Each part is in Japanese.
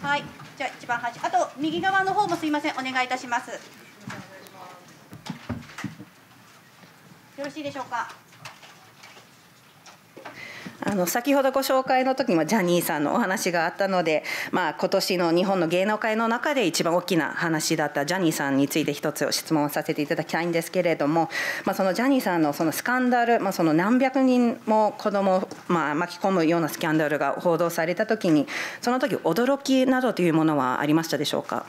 はい、じゃあ一番端、あと右側の方もすいません、お願いいたします。よろしいでしょうか。 先ほどご紹介の時にもジャニーさんのお話があったので、今年の日本の芸能界の中で一番大きな話だったジャニーさんについて一つ質問させていただきたいんですけれども、そのジャニーさんのそのスキャンダル、その何百人も子どもを巻き込むようなスキャンダルが報道された時に、その時驚きなどというものはありましたでしょうか。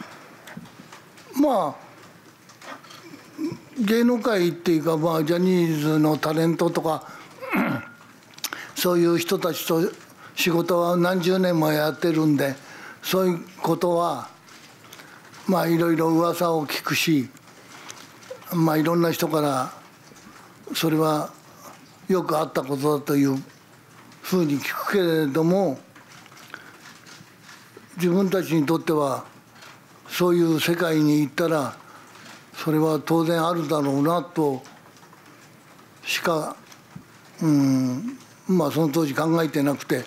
芸能界っていうか、ジャニーズのタレントとかそういう人たちと仕事は何十年もやってるんで、そういうことはいろいろ噂を聞くし、いろんな人からそれはよくあったことだというふうに聞くけれども、自分たちにとってはそういう世界に行ったらそれは当然あるだろうなとしかその当時考えてなくて、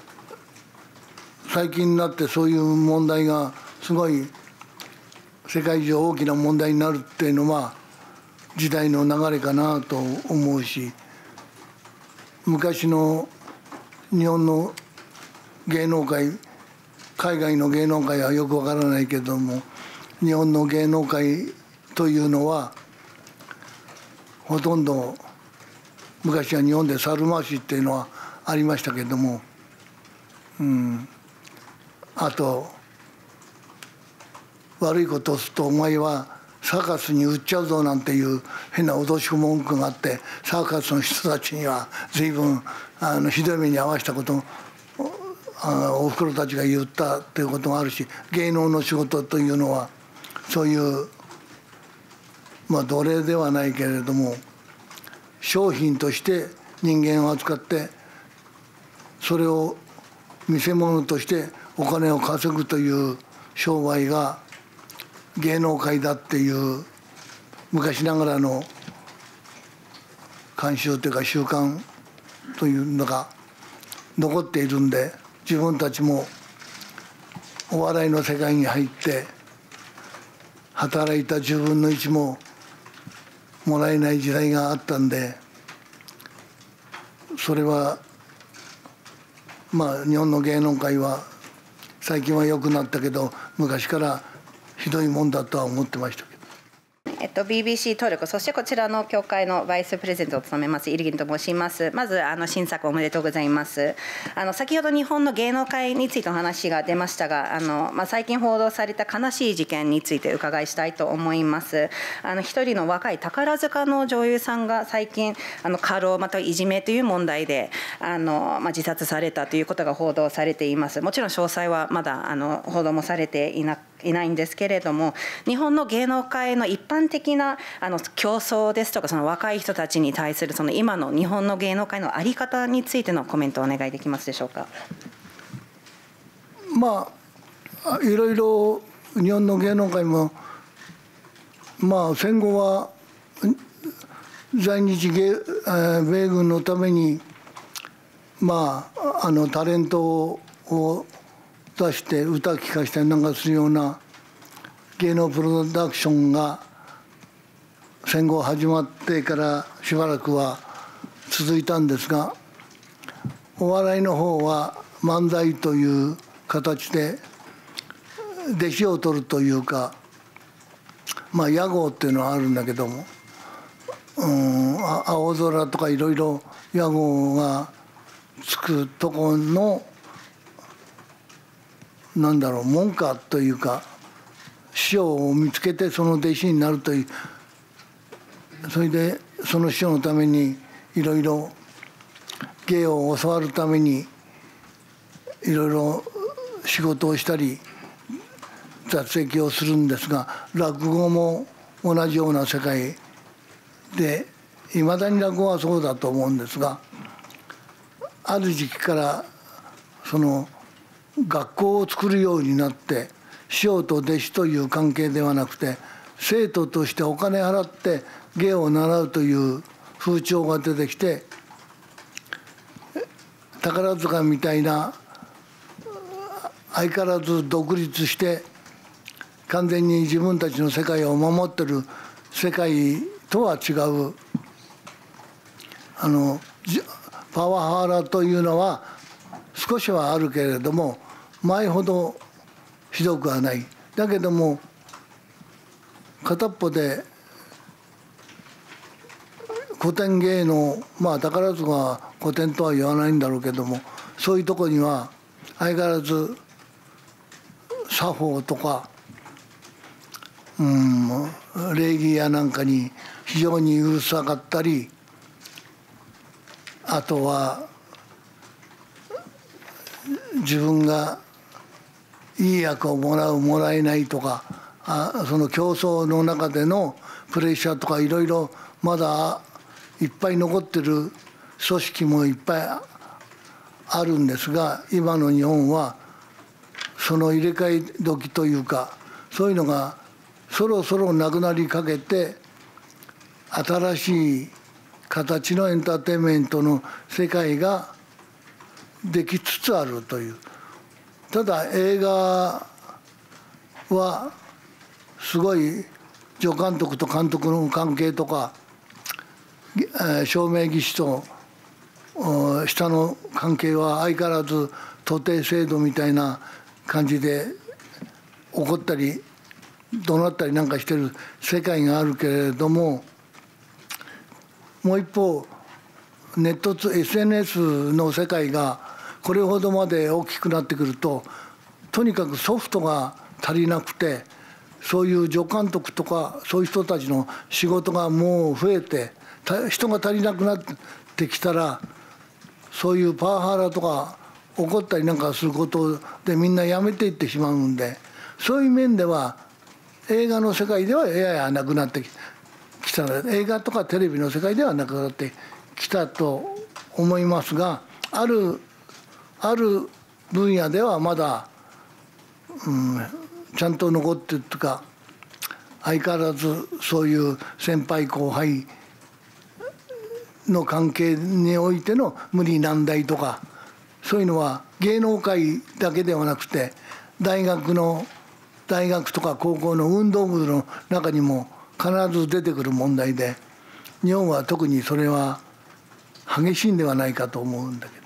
最近になってそういう問題がすごい世界中大きな問題になるっていうのは時代の流れかなと思うし、昔の日本の芸能界、海外の芸能界はよくわからないけれども、日本の芸能界というのはほとんど昔は日本で猿回しっていうのはありましたけれども、あと悪いことをするとお前はサーカスに売っちゃうぞなんていう変な脅し文句があって、サーカスの人たちには随分ひどい目に遭わしたことおふくろたちが言ったっていうことがあるし、芸能の仕事というのはそういう奴隷ではないけれども商品として人間を扱って、それを見せ物としてお金を稼ぐという商売が芸能界だっていう昔ながらの慣習というか習慣というのが残っているんで、自分たちもお笑いの世界に入って働いた10分の1ももらえない時代があったんで、それは日本の芸能界は最近は良くなったけど昔からひどいもんだとは思ってましたけど。 BBC トルコ、そしてこちらの協会のバイスプレゼントを務めますイルギンと申します。まず新作おめでとうございます。先ほど日本の芸能界についてお話が出ましたが、最近報道された悲しい事件について伺いしたいと思います。一人の若い宝塚の女優さんが最近過労またはいじめという問題で自殺されたということが報道されています。もちろん詳細はまだ報道もされていないんですけれども、日本の芸能界の一般的な競争ですとか、その若い人たちに対するその今の日本の芸能界の在り方についてのコメントをお願いできますでしょうか。 いろいろ日本の芸能界も戦後は在日米軍のためにタレントを出して歌聴かせたりなんかするような芸能プロダクションが戦後始まってからしばらくは続いたんですが、お笑いの方は漫才という形で弟子を取るというか、屋号っていうのはあるんだけども、青空とかいろいろ屋号がつくとこの門下というか師匠を見つけてその弟子になるという、それでその師匠のためにいろいろ芸を教わるためにいろいろ仕事をしたり雑籍をするんですが、落語も同じような世界でいまだに落語はそうだと思うんですが、ある時期からその学校を作るようになって、師匠と弟子という関係ではなくて生徒としてお金払って芸を習うという風潮が出てきて、宝塚みたいな相変わらず独立して完全に自分たちの世界を守ってる世界とは違うパワハラというのは少しはあるけれども前ほどひどくはない。だけども片っぽで古典芸能、宝塚は古典とは言わないんだろうけども、そういうとこには相変わらず作法とか、礼儀やなんかに非常にうるさかったり、あとは自分がいい役をもらうもらえないとか、その競争の中でのプレッシャーとかいろいろまだいっぱい残ってる組織もいっぱいあるんですが、今の日本はその入れ替え時というか、そういうのがそろそろなくなりかけて、新しい形のエンターテインメントの世界ができつつあるという。ただ映画はすごい助監督と監督の関係とか、照明技師と下の関係は相変わらず徒弟制度みたいな感じで怒ったり怒鳴ったりなんかしてる世界があるけれども、もう一方ネットSNS の世界がこれほどまで大きくなってくると、とにかくソフトが足りなくて、そういう助監督とかそういう人たちの仕事がもう増えて人が足りなくなってきたら、そういうパワハラとか起こったりなんかすることでみんなやめていってしまうんで、そういう面では映画の世界ではややなくなってきた、映画とかテレビの世界ではなくなってきたと思いますが、ある分野ではまだ、ちゃんと残ってるというか、相変わらずそういう先輩後輩の関係においての無理難題とか、そういうのは芸能界だけではなくて大学とか高校の運動部の中にも必ず出てくる問題で、日本は特にそれは激しいんではないかと思うんだけど。